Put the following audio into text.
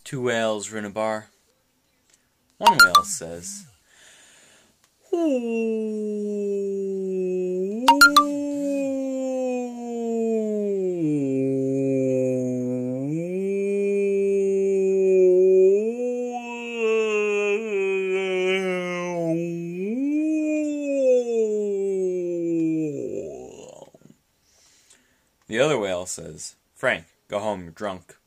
Two whales are in a bar. One whale says, the other whale says, Frank, go home, you're drunk.